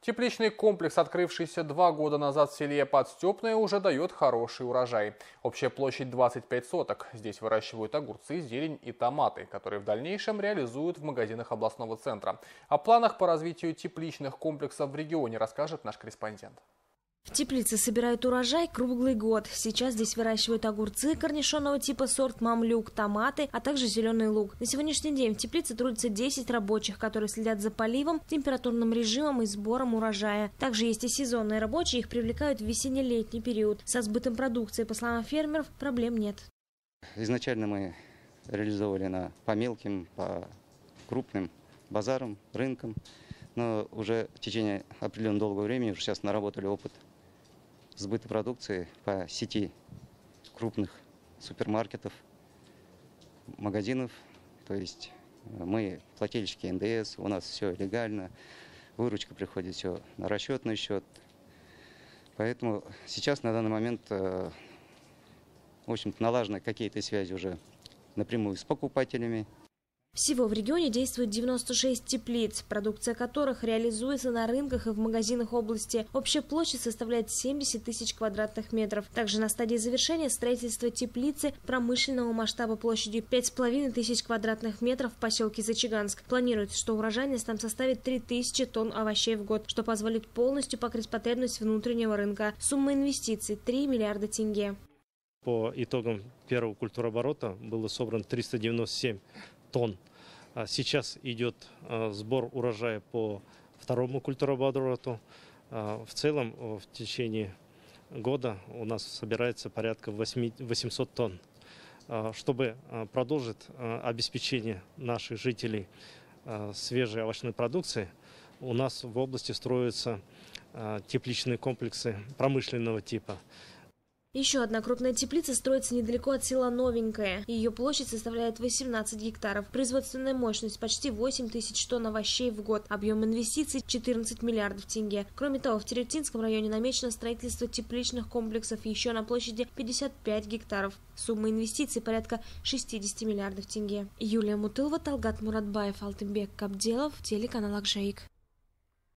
Тепличный комплекс, открывшийся 2 года назад в селе Подстепное, уже дает хороший урожай. Общая площадь 25 соток. Здесь выращивают огурцы, зелень и томаты, которые в дальнейшем реализуют в магазинах областного центра. О планах по развитию тепличных комплексов в регионе расскажет наш корреспондент. В теплице собирают урожай круглый год. Сейчас здесь выращивают огурцы корнишонного типа сорт мамлюк, томаты, а также зеленый лук. На сегодняшний день в теплице трудится 10 рабочих, которые следят за поливом, температурным режимом и сбором урожая. Также есть и сезонные рабочие, их привлекают в весенне-летний период. Со сбытом продукции, по словам фермеров, проблем нет. Изначально мы реализовали по мелким, по крупным базарам, рынкам, но уже в течение определенного долгого времени уже сейчас наработали опыт сбыта продукции по сети крупных супермаркетов, магазинов. То есть мы плательщики НДС, у нас все легально, выручка приходит все на расчетный счет. Поэтому сейчас на данный момент, в общем-то, налажены какие-то связи уже напрямую с покупателями. Всего в регионе действует 96 теплиц, продукция которых реализуется на рынках и в магазинах области. Общая площадь составляет 70 тысяч квадратных метров. Также на стадии завершения строительства теплицы промышленного масштаба площадью 5,5 тысяч квадратных метров в поселке Зачаганск. Планируется, что урожайность там составит 3000 тонн овощей в год, что позволит полностью покрыть потребность внутреннего рынка. Сумма инвестиций – 3 миллиарда тенге. По итогам первого культурооборота было собрано 397 тонн. Сейчас идет сбор урожая по второму культурообороту. В целом в течение года у нас собирается порядка 800 тонн. Чтобы продолжить обеспечение наших жителей свежей овощной продукцией, у нас в области строятся тепличные комплексы промышленного типа. Еще одна крупная теплица строится недалеко от села Новенькое. Ее площадь составляет 18 гектаров. Производственная мощность почти 8 тысяч тонн овощей в год. Объем инвестиций 14 миллиардов тенге. Кроме того, в Теретинском районе намечено строительство тепличных комплексов еще на площади 55 гектаров. Сумма инвестиций порядка 60 миллиардов тенге. Юлия Мутылова, Талгат Муратбаев, Алтынбек Кабделов, телеканал Акжаик.